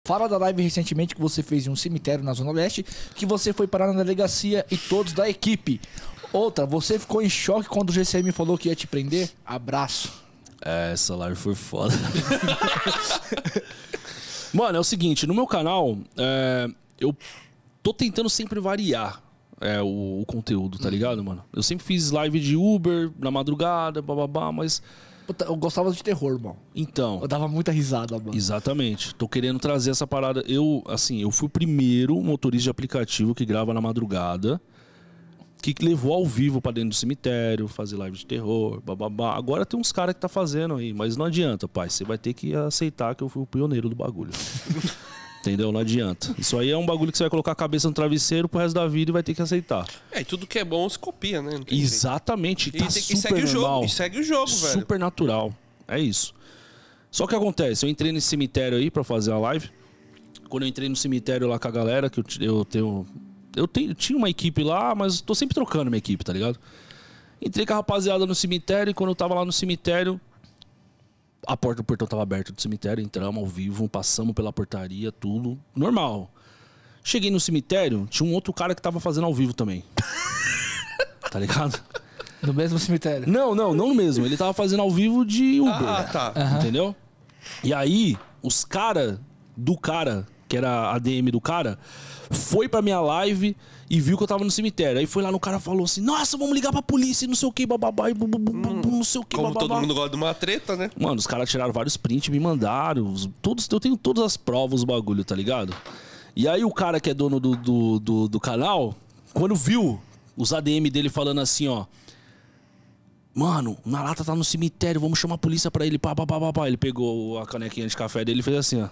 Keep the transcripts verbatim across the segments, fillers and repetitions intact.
Fala da live recentemente que você fez em um cemitério na Zona Leste, que você foi parar na delegacia e todos da equipe. Outra, você ficou em choque quando o G C M falou que ia te prender? Abraço. É, essa live foi foda. Mano, é o seguinte, no meu canal, é, eu tô tentando sempre variar é, o, o conteúdo, tá ligado, mano? Eu sempre fiz live de Uber, na madrugada, bababá, mas... Puta, eu gostava de terror, mano. Então... Eu dava muita risada, mano. Exatamente. Tô querendo trazer essa parada. Eu, assim, eu fui o primeiro motorista de aplicativo que grava na madrugada, que levou ao vivo pra dentro do cemitério, fazer live de terror, bababá. Agora tem uns caras que tá fazendo aí, mas não adianta, pai. Você vai ter que aceitar que eu fui o pioneiro do bagulho. Entendeu? Não adianta. Isso aí é um bagulho que você vai colocar a cabeça no travesseiro pro resto da vida e vai ter que aceitar. É, e tudo que é bom se copia, né? Exatamente. Tá e, tem, super e segue normal. o jogo, e segue o jogo, velho. Super natural. É isso. Só que acontece, eu entrei nesse cemitério aí pra fazer a live. Quando eu entrei no cemitério lá com a galera, que eu, eu tenho... Eu tenho, tinha uma equipe lá, mas tô sempre trocando minha equipe, tá ligado? Entrei com a rapaziada no cemitério e quando eu tava lá no cemitério, a porta do portão tava aberta do cemitério, entramos ao vivo, passamos pela portaria, tudo normal. Cheguei no cemitério, tinha um outro cara que tava fazendo ao vivo também. Tá ligado? No mesmo cemitério? Não, não, não no mesmo. Ele tava fazendo ao vivo de Uber. Ah, tá. Uhum. Entendeu? E aí, os cara do cara, que era a D M do cara, foi pra minha live e viu que eu tava no cemitério. Aí foi lá no cara e falou assim, nossa, vamos ligar pra polícia e não sei o que, bababá, e bu, bu, bu, bu, não sei o que, Como bababá. todo mundo gosta de uma treta, né? Mano, os caras tiraram vários prints, me mandaram. os- Todos, eu tenho todas as provas do bagulho, tá ligado? E aí o cara que é dono do, do, do, do canal, quando viu os A D M dele falando assim, ó. Mano, o Nalata tá no cemitério, vamos chamar a polícia pra ele. Pá, pá, pá, pá, pá. Ele pegou a canequinha de café dele e fez assim, ó.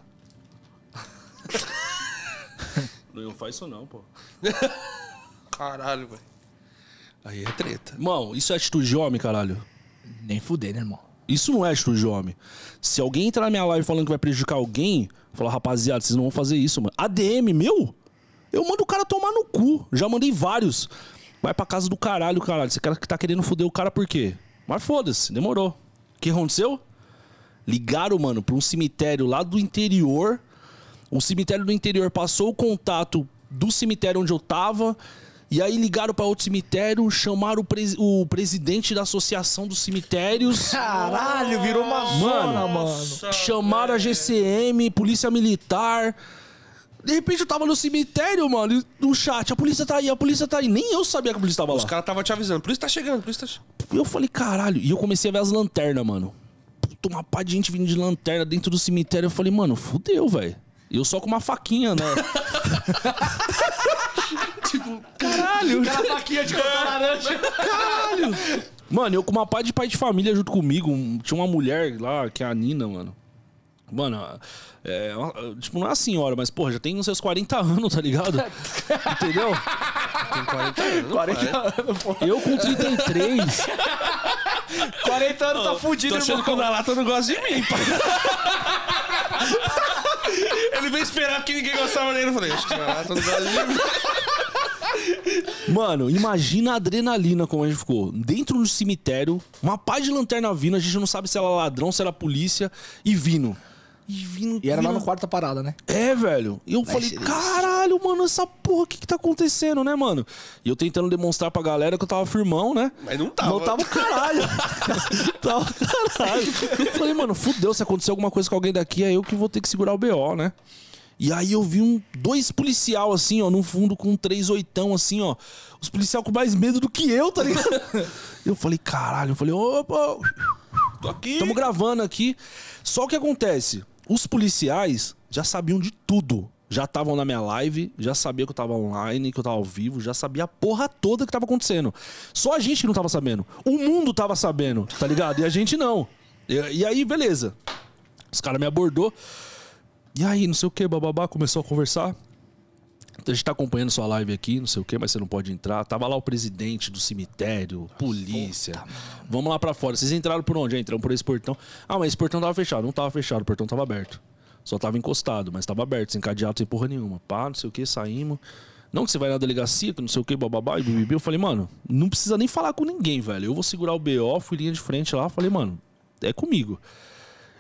Não faz isso não, pô. Caralho, velho. Aí é treta. Mano, isso é atitude de homem, caralho. Nem fuder, né, irmão? Isso não é atitude de homem. Se alguém entrar na minha live falando que vai prejudicar alguém, falar, rapaziada, vocês não vão fazer isso, mano. A D M meu? Eu mando o cara tomar no cu. Já mandei vários. Vai pra casa do caralho, caralho. Você cara que tá querendo foder o cara por quê? Mas foda-se, demorou. O que aconteceu? Ligaram, mano, pra um cemitério lá do interior. O cemitério do interior passou o contato do cemitério onde eu tava. E aí ligaram pra outro cemitério, chamaram o, pres o presidente da associação dos cemitérios. Caralho, virou uma zona, mano. Chamaram a G C M, polícia militar. De repente eu tava no cemitério, mano, e no chat, a polícia tá aí, a polícia tá aí. Nem eu sabia que a polícia tava lá. Os caras estavam te avisando. Por isso tá chegando, por isso tá chegando. Eu falei, caralho. E eu comecei a ver as lanternas, mano. Puta, uma pá de gente vindo de lanterna dentro do cemitério. Eu falei, mano, fudeu, velho. E eu só com uma faquinha, né? Tipo, caralho. Aquela faquinha de cortar laranja. Caralho. Mano, eu com uma pá de pai de família junto comigo. um- Tinha uma mulher lá, que é a Nina, mano. Mano, é, uma- tipo, não é a senhora, mas, porra, já tem uns seus quarenta anos, tá ligado? Entendeu? Tem quarenta anos. quarenta anos, pô. Eu com trinta e três. quarenta anos tá fudido, Tô achando que o irmão. Nalata não gosta de mim, pai. Ele veio esperar que ninguém gostava dele. Eu falei, acho que o Nalata não gosta de mim. Mano, imagina a adrenalina como a gente ficou. Dentro do cemitério, uma pá de lanterna vindo, a gente não sabe se era ladrão, se era polícia, e vindo. E vindo. E era lá vindo. no quarto parada, né? É, velho. E eu falei, ser caralho, mano, essa porra, o que que tá acontecendo, né, mano? E eu tentando demonstrar pra galera que eu tava firmão, né? Mas não tava. Não tava o caralho. Tava o caralho. Eu falei, mano, fudeu, se acontecer alguma coisa com alguém daqui, é eu que vou ter que segurar o B O, né? E aí eu vi um, dois policial assim, ó, no fundo com um três oitão assim, ó. Os policial com mais medo do que eu, tá ligado? Eu falei, caralho, eu falei, opa, Tô aqui. tamo gravando aqui. Só o que acontece? Os policiais já sabiam de tudo. Já estavam na minha live, já sabia que eu tava online, que eu tava ao vivo, já sabia a porra toda que tava acontecendo. Só a gente que não tava sabendo. O mundo tava sabendo, tá ligado? E a gente não. E, e aí, beleza. Os caras me abordou. E aí, não sei o que, bababá, começou a conversar. A gente tá acompanhando sua live aqui, não sei o que, mas você não pode entrar. Tava lá o presidente do cemitério, polícia. Vamos lá pra fora. Vocês entraram por onde? Entramos por esse portão. Ah, mas esse portão tava fechado. Não tava fechado, o portão tava aberto. Só tava encostado, mas tava aberto, sem cadeado, sem porra nenhuma. Pá, não sei o que, saímos. Não que você vai na delegacia, que não sei o que, bababá, e bibibi. Eu falei, mano, não precisa nem falar com ninguém, velho. Eu vou segurar o B O, fui linha de frente lá, falei, mano, é comigo.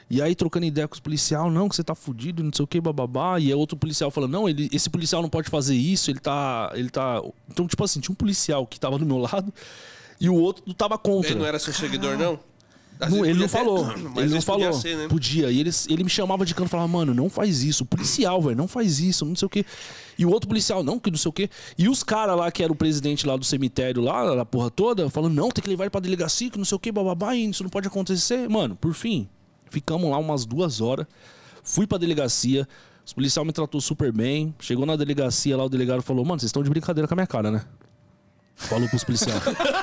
E aí, trocando ideia com os policiais, não, que você tá fudido, não sei o que, bababá. E aí, outro policial falando, não, ele, esse policial não pode fazer isso, ele tá, ele tá... Então, tipo assim, tinha um policial que tava do meu lado e o outro tava contra. Ele não era seu seguidor, não? Às Não, vezes ele não podia falou. ter, mas Ele às não vezes falou. Podia, ser, né? Podia. E ele, ele me chamava de canto e falava, mano, não faz isso. O policial, velho, não faz isso, não sei o quê. E o outro policial, não, que não sei o quê. E os caras lá, que era o presidente lá do cemitério, lá, da porra toda, falando, não, tem que levar ele pra delegacia, que não sei o quê, bababá, isso não pode acontecer. Mano, por fim, ficamos lá umas duas horas. Fui pra delegacia. Os policiais me tratou super bem. Chegou na delegacia lá, o delegado falou, mano, vocês estão de brincadeira com a minha cara, né? Falou pros policiais.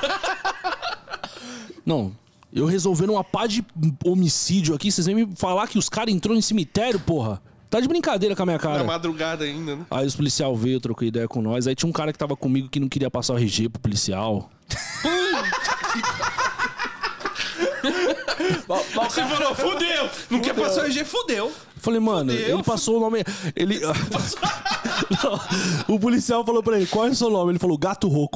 Não, eu resolvendo uma pá de homicídio aqui, vocês vêm me falar que os caras entrou em cemitério, porra? Tá de brincadeira com a minha cara. Na madrugada ainda, né? Aí os policial veio, trocou ideia com nós. Aí tinha um cara que tava comigo que não queria passar o R G pro policial. Você falou, fudeu! Não quer passar o R G, fudeu. Falei, mano, Fudeu, ele passou o nome. Ele. Não, o policial falou pra ele, qual é o seu nome? Ele falou, Gato Roco.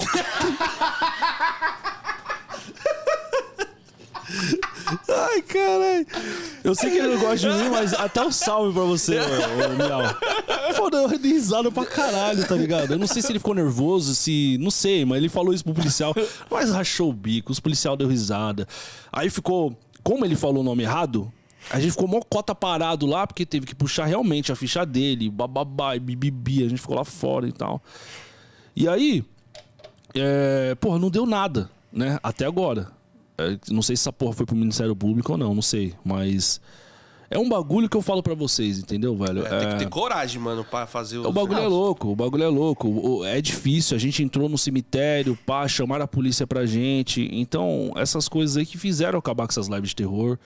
Ai, caralho. Eu sei que ele não gosta de mim, mas até um salve pra você, ô, ô, Miau. Foda, eu dei risada pra caralho, tá ligado? Eu não sei se ele ficou nervoso, se... Não sei, mas ele falou isso pro policial. Mas rachou o bico, os policial deu risada. Aí ficou... Como ele falou o nome errado, a gente ficou mó cota parado lá, porque teve que puxar realmente a ficha dele, bababá, bibibi, a gente ficou lá fora e tal. E aí... É... Porra, não deu nada, né? Até agora. É, não sei se essa porra foi pro Ministério Público ou não, não sei. Mas é um bagulho que eu falo pra vocês, entendeu, velho? É, tem que ter coragem, mano, pra fazer o... O bagulho é louco, o bagulho é louco. O- É difícil, a gente entrou no cemitério, pá, chamaram a polícia pra gente. Então, essas coisas aí que fizeram acabar com essas lives de terror.